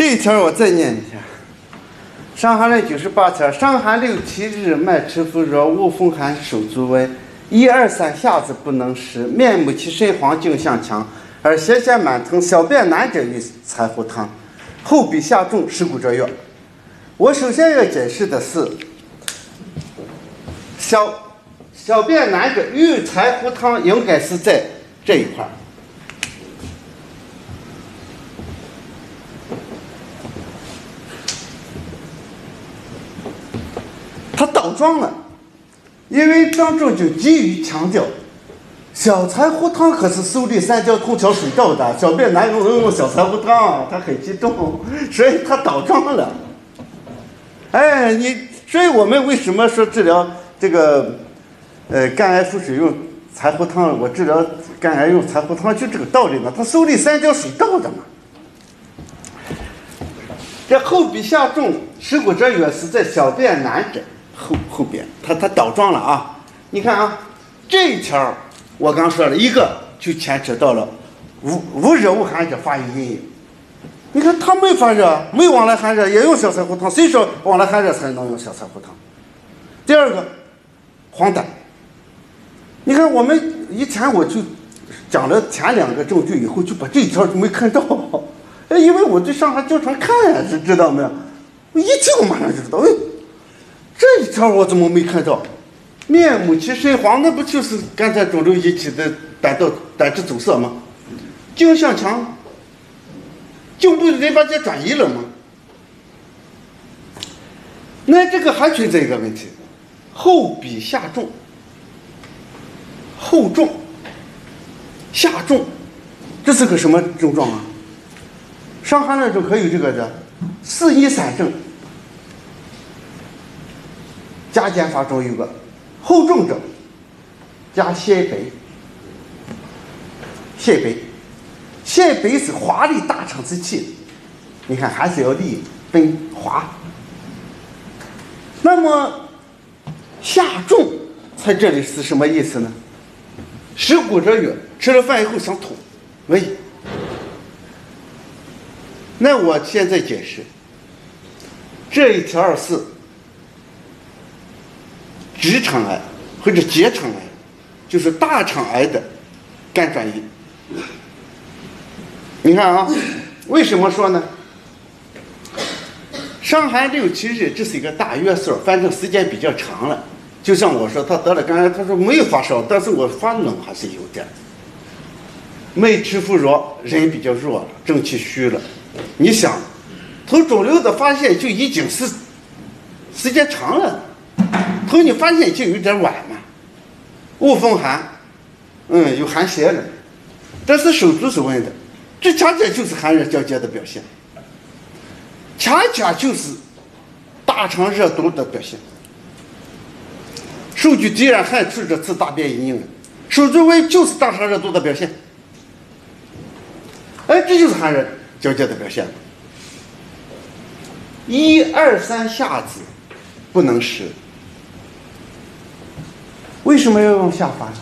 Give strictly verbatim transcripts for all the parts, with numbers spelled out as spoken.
这一条我再念一下。伤寒论九十八条：伤寒六七日，脉迟浮弱，恶风寒，手足微，一二三下子不能食，面目其身黄，颈项强，而胁胁满疼，小便难者与柴胡汤，后比下重，食骨者药。我首先要解释的是，小小便难者与柴胡汤应该是在这一块儿。他倒装了，因为张仲景急于强调，小柴胡汤可是手里三焦通窍水道的，小便难用能用小柴胡汤，他很激动，所以他倒装了。哎，你，所以我们为什么说治疗这个，呃，肝癌腹水用柴胡汤？我治疗肝癌用柴胡汤就这个道理呢，他手里三焦水道的嘛。这后比下重，食骨者药是在小便难者。后后边，他他倒装了啊！你看啊，这一条我刚说了一个，就牵扯到了无无热无寒者发于阴影。你看他没发热，没往来寒热，也用小柴胡汤。谁说往来寒热才能用小柴胡汤？第二个，黄疸。你看我们以前我就讲了前两个证据以后，就把这一条就没看到，哎，因为我对伤寒经常看呀，是知道没有？我一听我马上就知道，哎。这一条我怎么没看到？面目其身黄，那不就是刚才肿瘤引起的胆道胆汁阻塞吗？颈项强，颈部淋巴结转移了吗？那这个还存在一个问题，后比下重，后重，下重，这是个什么症状啊？伤寒论中可有这个的四一散症。加减法中有个后重者，加泻白。泻白，泻白是华丽大肠之气，你看还是要利分华。那么下重在这里是什么意思呢？食骨者曰，吃了饭以后想吐，喂。那我现在解释，这一条是直肠癌或者结肠癌，就是大肠癌的肝转移。你看啊，为什么说呢？伤寒六七日，这是一个大约数，反正时间比较长了。就像我说，他得了肝癌，他说没有发烧，但是我发冷还是有点。脉迟浮弱，人比较弱了，正气虚了。你想，从肿瘤的发现就已经是时间长了。头你发现就有点晚嘛，恶风寒，嗯，有寒邪了，但是手足是温的，这恰恰就是寒热交接的表现，恰恰就是大肠热毒的表现。手具既然汗出这次大便阴影，手足温就是大肠热毒的表现，哎，这就是寒热交接的表现。一二三下子不能食。为什么要用下法？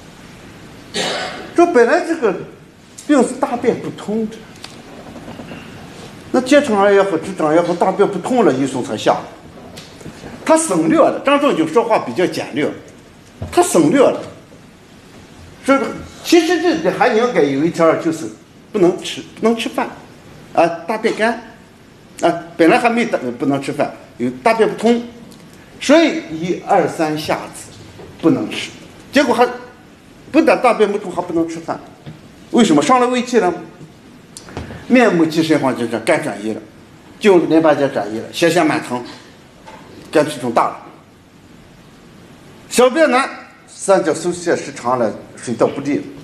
这本来这个病是大便不通的，那结肠癌也好，直肠癌也好，大便不通了，医生才下。他省略了，张仲景说话比较简略，他省略了。这个其实这里还应该有一条，就是不能吃，不能吃饭，啊，大便干，啊，本来还没大不能吃饭，有大便不通，所以一二三下子。不能吃，结果还不但大便不通，还不能吃饭，为什么？伤了胃气了，面目其身黄，就是肝转移了，就淋巴结转移了，胁胁满疼，肝气肿大了，小便难，三焦收泄时长了，水道不利了，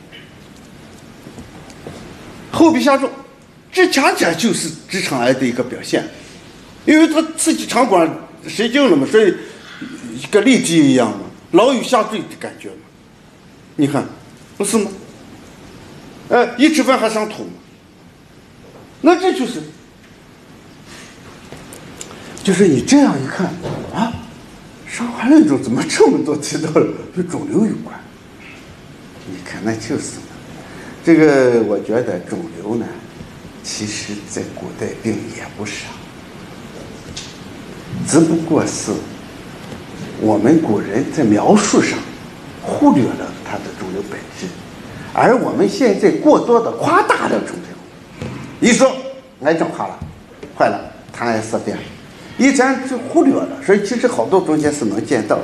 后比下重，这恰恰就是直肠癌的一个表现，因为它刺激肠管神经了嘛，所以跟痢疾一样嘛。牢狱下坠的感觉嘛，你看，不是吗？哎，一吃饭还想吐，那这就是，就是你这样一看啊，伤寒论中怎么这么多提到了与肿瘤有关？你看，那就是嘛。这个我觉得肿瘤呢， 其实在古代并也不少，只不过是我们古人在描述上忽略了它的肿瘤本质，而我们现在过多的夸大了肿瘤。一说癌症好了，坏了，谈癌色变了，以前就忽略了，所以其实好多中间是能见到的。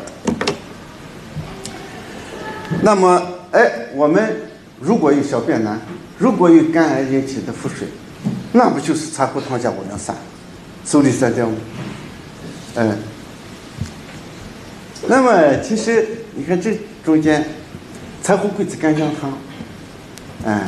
那么，哎，我们如果有小便难，如果有肝癌引起的腹水，那不就是柴胡汤加五零三，手里三焦吗？嗯。那么其实你看这中间，柴胡桂枝干姜汤，嗯。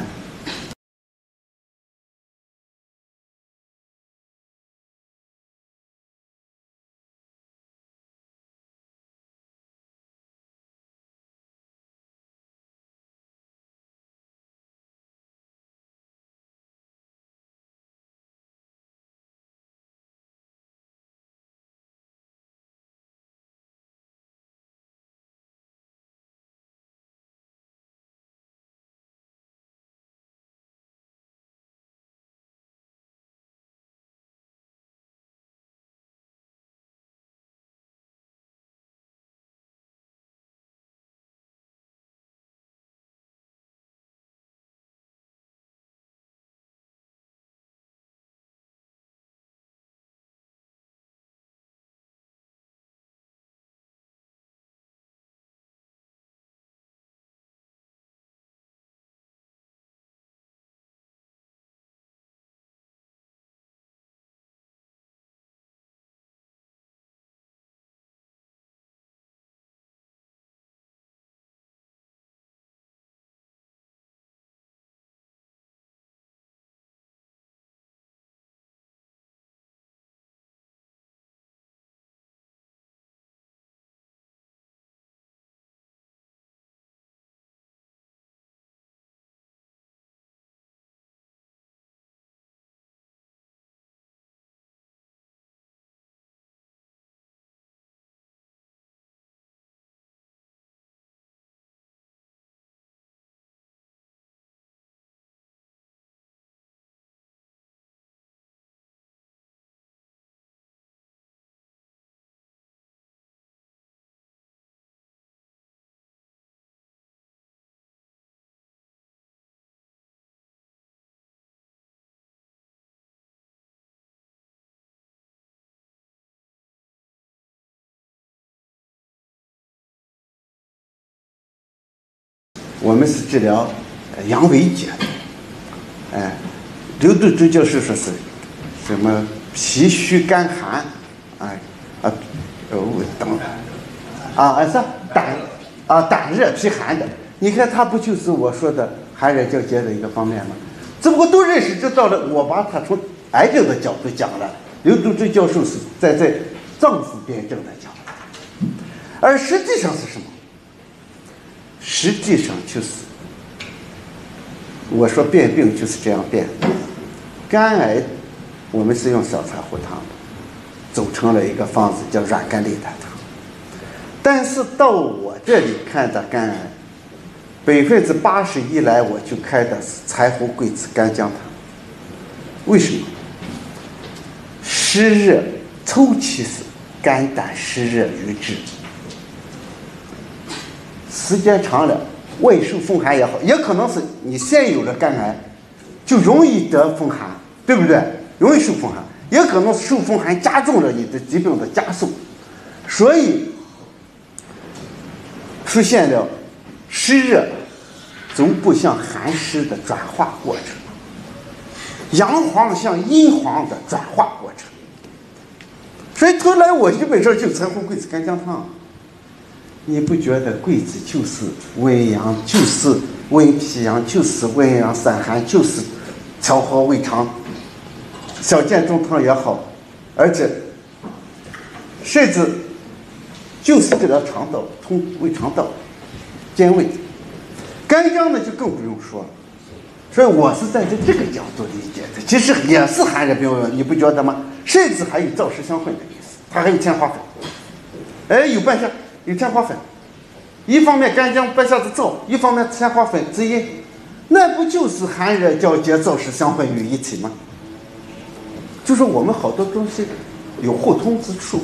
我们是治疗阳痿结的，哎，刘杜周教授说是什么脾虚肝寒，哎啊哦等啊是胆啊胆热脾寒的，你看它不就是我说的寒热交接的一个方面吗？只不过都认识知道了，我把它从癌症的角度讲了，刘杜周教授是在在脏腑辩证的讲了，而实际上是什么？实际上就是，我说变病就是这样变的。肝癌，我们是用小柴胡汤的，组成了一个方子叫软甘利胆汤。但是到我这里看的肝癌，百分之八十一来我就开的是柴胡桂枝干姜汤。为什么？湿热，抽其实肝胆湿热瘀滞。时间长了，外受风寒也好，也可能是你先有了肝癌，就容易得风寒，对不对？容易受风寒，也可能受风寒加重了你的疾病的加速，所以出现了湿热总部向寒湿的转化过程，阳黄向阴黄的转化过程。所以后来我基本上就柴胡桂枝干姜汤。你不觉得桂枝就是温阳，就是温脾阳，就是温阳散寒，就是调和胃肠，小建中汤也好，而且甚至就是治疗肠道，通胃肠道，健胃。干姜呢就更不用说了，所以我是站在这个角度理解的，其实也是寒热病温，你不觉得吗？甚至还有燥湿相混的意思，它还有天花粉，哎，有半夏。有天花粉，一方面干姜半夏子燥，一方面天花粉滋阴， 那不就是寒热交接、燥湿相混于一体吗？就是我们好多东西有互通之处。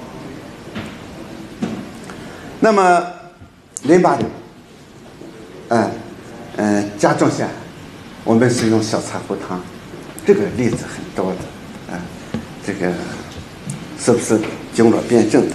那么淋巴瘤，嗯嗯，甲状腺，我们是用小柴胡汤，这个例子很多的，啊，这个是不是经络辩证的？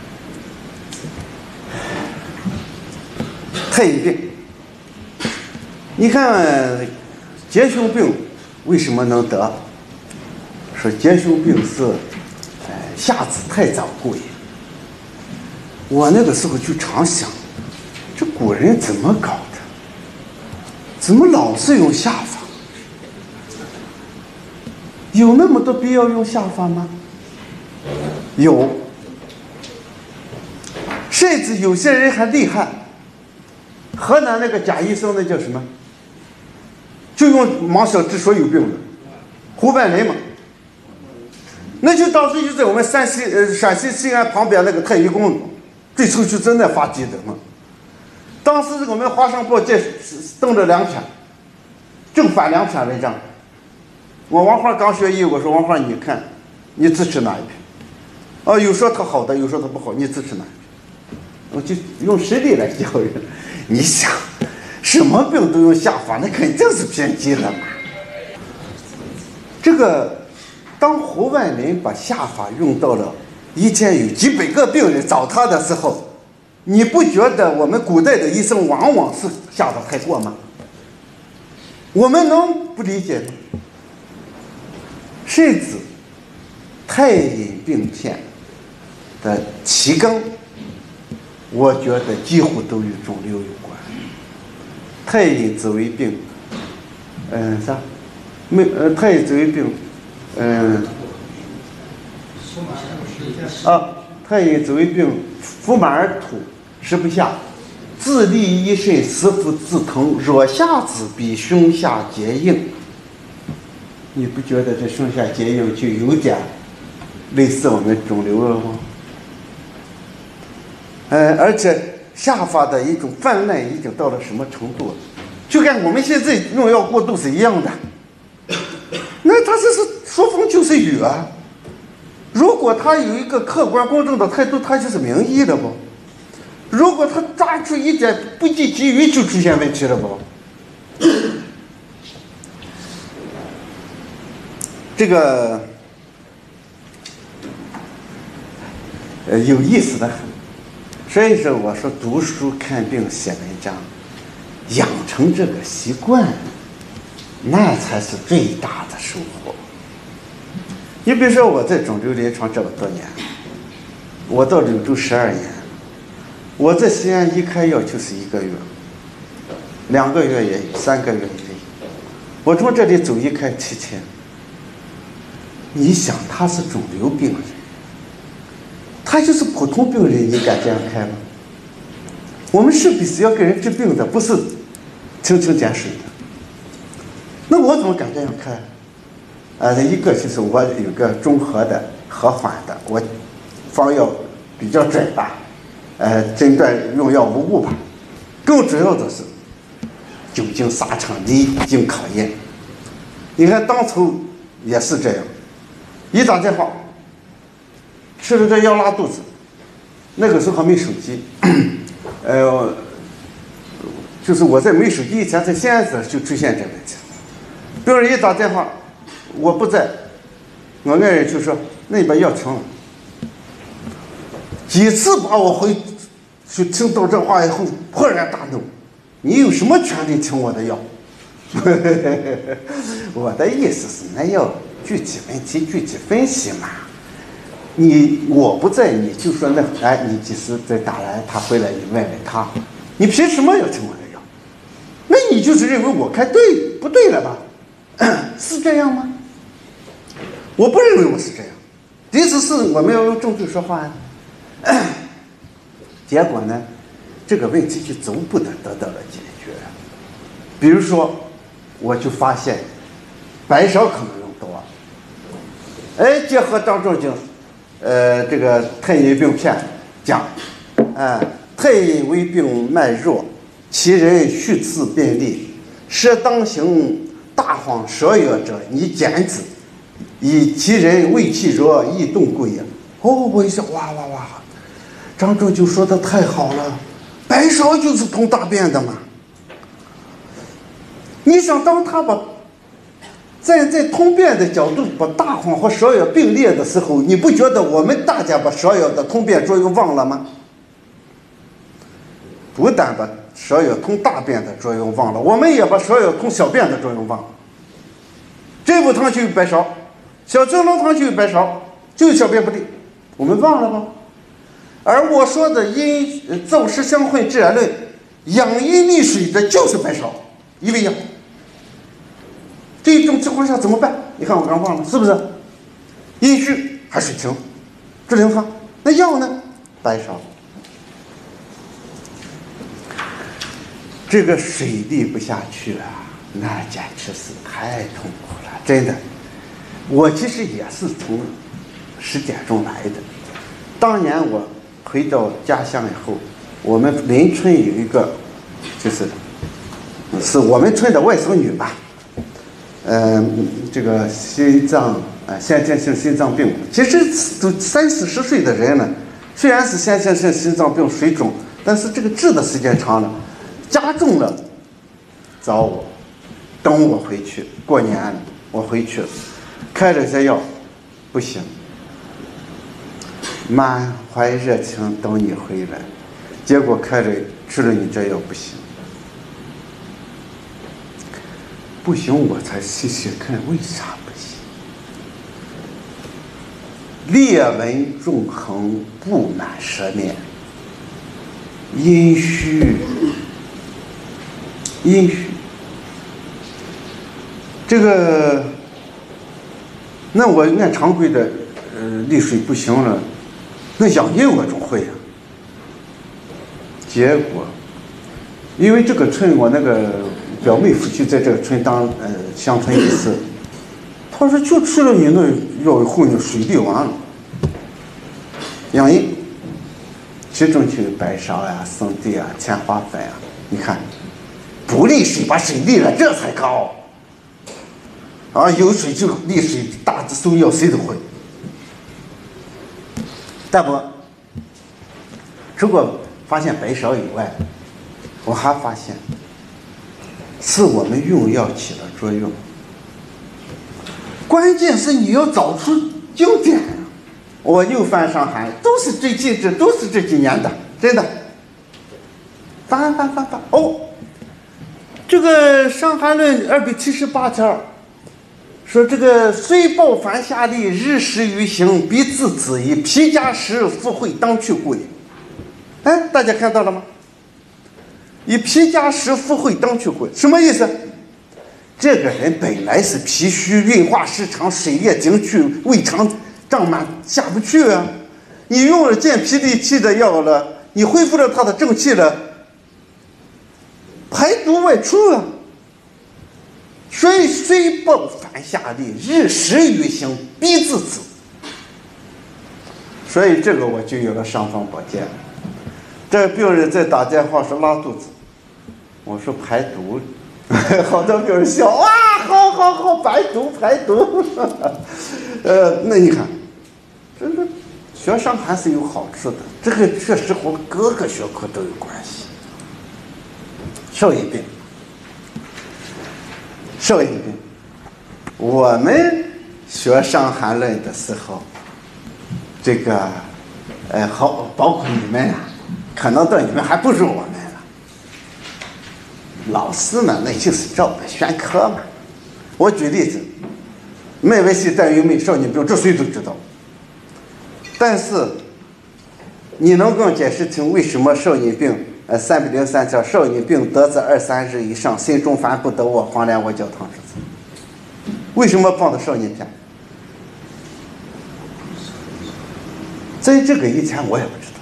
太阴病，你看结胸病为什么能得？说结胸病是，呃，夏子太早故也。我那个时候就常想，这古人怎么搞的？怎么老是用下法？有那么多必要用下法吗？有，甚至有些人还厉害。河南那个贾医生那叫什么？就用芒小治所有病的，胡半林嘛。那就当时就在我们山西呃陕西西安旁边那个太医宫，最初就在那发急诊嘛。当时我们华商报界登了两篇，正反两篇文章。我王华刚学医，我说王华你看，你支持哪一篇？哦，有说他好的，有说他不好，你支持哪一篇？我就用实例来教人。你想，什么病都用下法，那肯定是偏激的嘛。这个，当胡万林把下法用到了一天有几百个病人找他的时候，你不觉得我们古代的医生往往是下法太过吗？我们能不理解吗？甚至太阴病片的其根，我觉得几乎都与肿瘤有关。太阴紫微病，嗯、呃、啥？没呃太阴紫微病，嗯、呃、啊太阴紫微病，腹满而吐，食不下，自利一身，食腹自疼，若下子比胸下结硬。你不觉得这胸下结硬就有点类似我们肿瘤了吗？呃，而且下法的一种泛滥已经到了什么程度了？就跟我们现在用药过度是一样的。那他这是说风就是雨啊！如果他有一个客观公正的态度，他就是名医了不？如果他抓出一点不计其余，就出现问题了不？这个呃有意思的很，所以说我说读书看病写文章，养成这个习惯，那才是最大的收获。你比如说我在肿瘤临床这么多年，我到柳州十二年，我在西安一开药就是一个月，两个月也有，三个月也有。我从这里走一开七天。你想他是肿瘤病人，他就是普通病人，你敢这样开吗？我们是必须要给人治病的，不是蜻蜓点水的。那我怎么敢这样开？呃，一个就是我有个中和的、和缓的，我方药比较准吧，呃，诊断用药无误吧。更主要的是久经沙场，历经考验。你看当初也是这样。一打电话，吃了这药拉肚子，那个时候还没手机，呃，就是我在没手机以前，在西安时就出现这个问题。病人一打电话，我不在，我爱人就说：“那你把药停了。”几次把我回去听到这话以后，勃然大怒：“你有什么权利停我的药？”我的意思是，那要具体问题具体分析嘛。你我不在，你就说那哎，你几时再打来，他回来你问问他，你凭什么要听我的药？那你就是认为我开对不对了吧？是这样吗？我不认为我是这样，意思是我们要用证据说话呀。结果呢，这个问题就逐步的得到了解决。比如说，我就发现白芍可能用多，哎，结合张仲景，呃，这个太阴病片讲，啊、呃，太阴为病脉弱，其人续次便利， 设当行大荒蛇药者，你减之，以其人为其弱，易动贵也。哦，我一想，哇哇哇，张仲就说的太好了，白芍就是通大便的嘛。你想，当他把在在通便的角度把大黄和芍药并列的时候，你不觉得我们大家把芍药的通便作用忘了吗？不但把芍药通大便的作用忘了，我们也把芍药通小便的作用忘了。这部汤就有白芍，小青龙汤就有白芍，就有小便不利，我们忘了吗？而我说的阴燥湿相混治论，养阴利水的就是白芍，一味药。这种情况下怎么办？你看我刚忘了，是不是？阴虚还水清，治灵汤，那药呢？白芍。这个水利不下去啊，那简直是太痛苦了，真的。我其实也是从实践中来的。当年我回到家乡以后，我们邻村有一个，就是是我们村的外甥女吧，呃，这个心脏呃先天性心脏病，其实都三四十岁的人了，虽然是先天性心脏病水肿，但是这个治的时间长了，加重了，找我，等我回去，过年了，我回去了，开了些药，不行，满怀热情等你回来，结果开了吃了你这药不行。不行，我才细细看为啥不行。裂纹纵横，布满舌面，阴虚，阴虚。这个，那我按常规的，呃，利水不行了，那养阴我总会呀、啊。结果，因为这个村我那个。表妹夫妻在这个村当呃乡村一次，他说就吃了你那药以后，你水利完了，养阴，其中就有白芍呀、生地啊、天花粉啊。你看，不利水把水利了，这才高。啊，有水就利水，大致送药谁都会。但我除过发现白芍以外，我还发现。是我们用药起了作用，关键是你要找出经典。我又翻《伤寒》，都是最近这都是这几年的，真的。翻翻翻翻，哦，这个《伤寒论》二百七十八条，说这个虽暴烦下利，日食于行，必自止以皮夹食，复会当去故也。哎，大家看到了吗？以皮夹食，复会当去故，什么意思？这个人本来是脾虚、运化失常、水液经去、胃肠胀满，下不去啊。你用了健脾利气的药了，你恢复了他的正气了，排毒外出啊。所以虽暴烦下利，日食于行，必自止。所以这个我就有了尚方宝剑。这个病人在打电话说拉肚子。我说排毒，好多病人笑啊，好好好，排毒排毒。呃，那你看，这个学伤寒是有好处的，这个确实和各个学科都有关系。少阴病，少阴病，我们学伤寒论的时候，这个，呃，好，包括你们啊，可能到你们还不如我们。老师呢，那就是照本宣科嘛。我举例子，脉围系带云脉少阴病，这谁都知道。但是，你能够解释清为什么少阴病？呃，三百零三条，少阴病得自二三日以上，心中烦不得卧，黄连、阿胶汤之子。为什么放的少阴片？在这个以前我也不知道，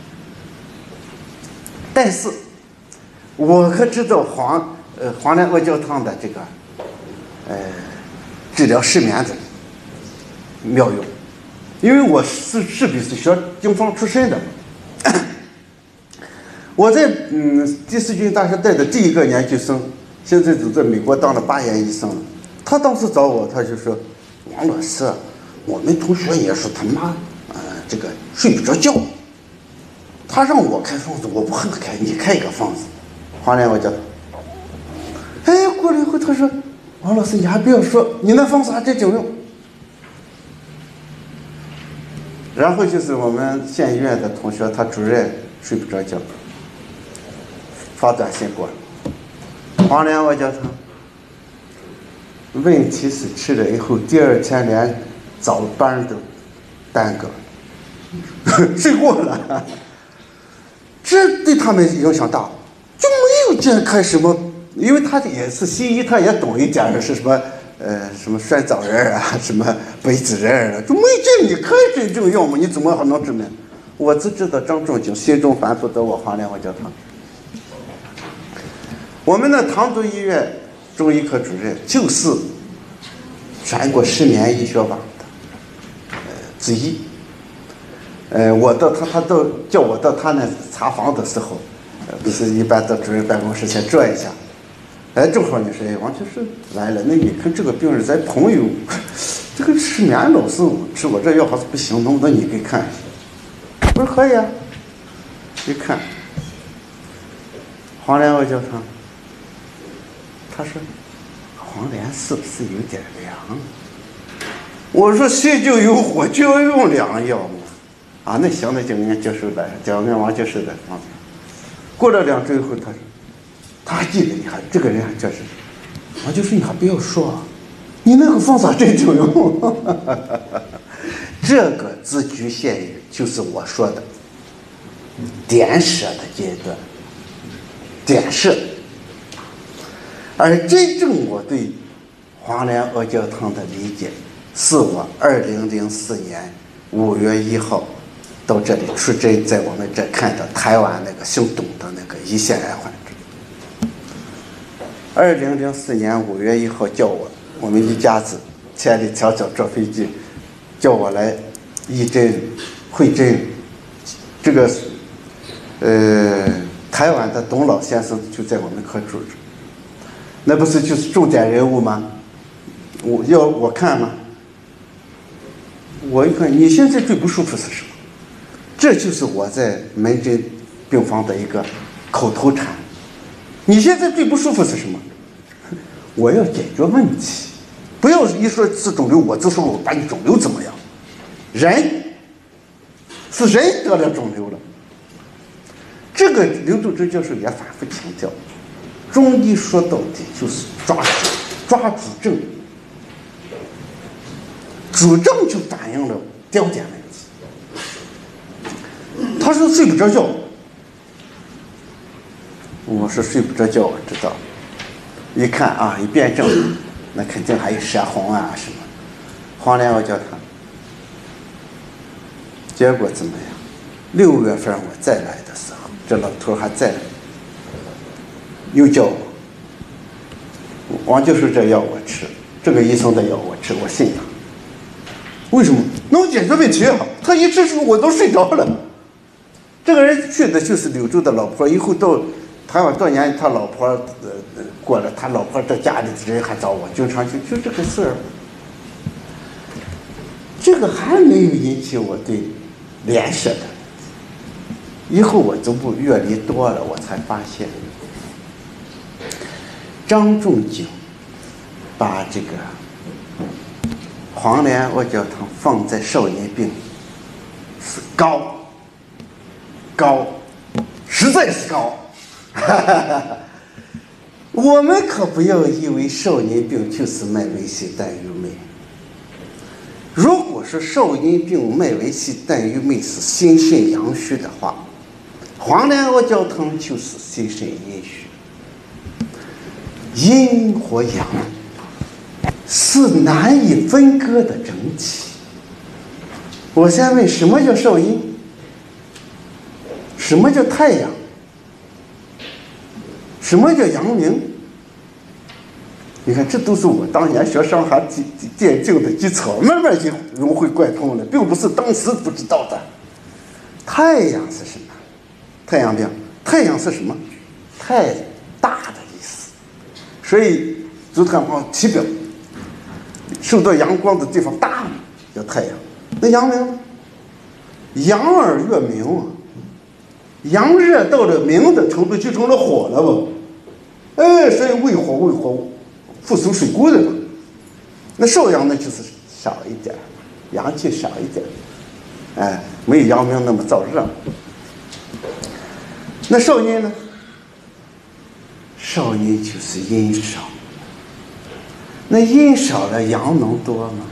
但是。我可知道黄呃黄连阿胶汤的这个呃治疗失眠的妙用，因为我是势必是学经方出身的。我在嗯第四军大学带的第一个研究生， 现在都在美国当了八年医生了。他当时找我，他就说：“王老师，我们同学也说他妈，呃，这个睡不着觉。他让我开方子，我不和他开，你开一个方子。”黄连我叫他，哎，过了以后他说：“王老师，你还不要说，你那方子还真经用。”然后就是我们县医院的同学，他主任睡不着觉，发短信过来，黄连我叫他。问题是吃了以后，第二天连早班都耽搁，睡过了，这对他们影响大，就没有见开什么，因为他也是西医，他也懂一点是什么，呃，什么酸枣仁啊，什么北子仁啊，就没见你开真正药嘛，你怎么还能治呢？我只知道张仲景心中烦不得我，黄连我叫他。我们的唐都医院中医科主任就是全国十年医学网的呃之一。呃，我到他他到叫我到他那查房的时候，呃，不是一般到主任办公室先转一下。哎，正好你说，哎，王教授来了，那你看这个病人咱朋友，这个失眠老是吃我这药还是不行，能不能你给看一下？我说可以啊。一看，黄连我叫他，他说黄连是不是有点凉？我说邪就有火，就要用凉药嘛。啊，那行，那就俺接受了，叫俺王接受的啊。过了两周以后，他说，他还记得你还这个人还叫什么？我就说你还不要说，你那个方法真有用。这个自局限于就是我说的点射的阶段，点射。而真正我对黄连阿胶汤的理解，是我二零零四年五月一号到这里出诊，在我们这看到台湾那个姓董的那个胰腺癌患者。二零零四年五月一号叫我，我们一家子千里迢迢坐飞机，叫我来义诊会诊。这个呃，台湾的董老先生就在我们科住着，那不是就是重点人物吗？我要我看吗？我一看，你现在最不舒服是什么？这就是我在门诊病房的一个口头禅。你现在最不舒服是什么？我要解决问题，不要一说是肿瘤，我就说我把你肿瘤怎么样？人是人得了肿瘤了。这个刘仲洲教授也反复强调，中医说到底就是抓主抓主症，主症就反映了焦点问题。他说睡不着觉，我说睡不着觉，我知道。一看啊，一辩证，那肯定还有舌红啊什么。黄连我叫他，结果怎么样？六月份我再来的时候，这老头还在，又叫我，王教授这药我吃，这个医生的药我吃，我信他。为什么？能解决问题啊！他一吃我都睡着了。这个人去的就是柳州的老婆，以后到台湾多年，他老婆呃过了，他老婆到家里的人还找我，经常就就这个事儿。这个还没有引起我对联射的。以后我逐步阅历多了，我才发现，张仲景把这个黄连阿胶汤放在少年病是高高，实在是高。我们可不要以为少年病就是脉维系淡于脉。如果说少阴病脉维系淡于脉是心肾阳虚的话，黄连阿胶汤就是心肾阴虚，阴和阳是难以分割的整体。我先问，什么叫少阴？什么叫太阳？什么叫阳明？你看，这都是我当年学《伤寒鉴定》的基础，慢慢就融会贯通了，并不是当时不知道的。太阳是什么？太阳病，太阳是什么？太大的意思。 所以足太阳体表受到阳光的地方大，叫太阳。那阳明呢？阳而月明啊，阳热到了明的程度就成了火了吧？哎，所以为火为火，复苏水谷的嘛。那少阳呢，就是少一点，阳气少一点，哎，没有阳明那么燥热。那少阴呢？少阴就是阴少。那阴少了，阳能多吗？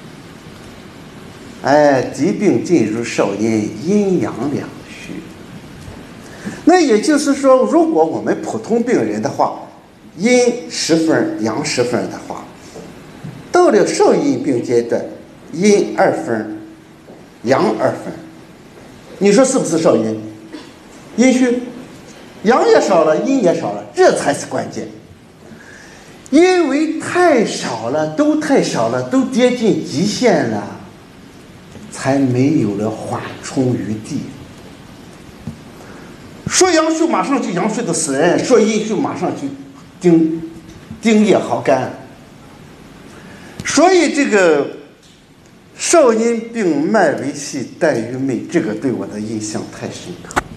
哎，疾病进入少阴，阴阳两虚。那也就是说，如果我们普通病人的话，阴十分，阳十分的话，到了少阴病阶段，阴二分，阳二分，你说是不是少阴？阴虚，阳也少了，阴也少了，这才是关键。因为太少了，都太少了，都接近极限了，才没有了缓冲余地。说阳虚马上就阳虚的死人，说阴虚马上就精精液耗干。所以这个少阴病脉为细，带于脉，这个对我的印象太深刻。